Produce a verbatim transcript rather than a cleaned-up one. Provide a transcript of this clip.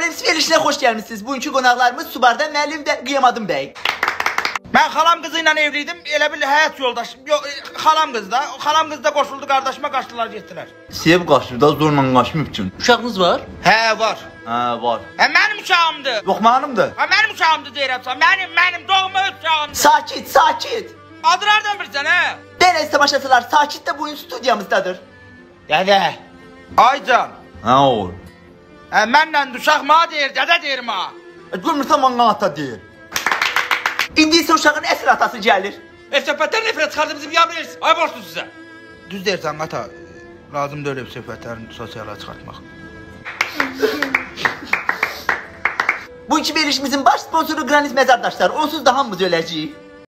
Haberiniz verilişine hoş gelmişsiniz. Bugünkü qonaqlarımız Subarda müəllim və Qiyamadım bəy. Ben xalam kızıyla evliydim. Elə bil həyat yoldaşım. Yok, xalam kız da. Xalam kız da koşuldu kardeşime, kaçtılar gittiler. Sev qaçır da zorla qaçmayıb üçün. Uşağınız var? He var. Hə, var. He benim uşağımdı. Yox, mənimdir. Ha benim uşağımdı deyirəm sana. Benim, benim doğma uşağımdı. Sakit, sakit. Adı nereden bilirsən he? Dənəz tamaşaçılar, sakit də bugün studiyamızdadır. Dede. Aycan. Hə, olur. He mənlə uşaq ma deyir, dede deyir ma. Gülmürsən bana ata deyir. İndi isə uşağın əsl atası gəlir. Ev söhbətdən nefret çıxardı bizi biya biliriz. Ay borçlu sizə. Düz deyirsən ata. Lazım da öyle bir söhbətlərini sosiala çıxartmaq. Bu iki verilişimizin baş sponsoru Qraniz Məzardaşlar. Onsuz da hamımız öləcəyik.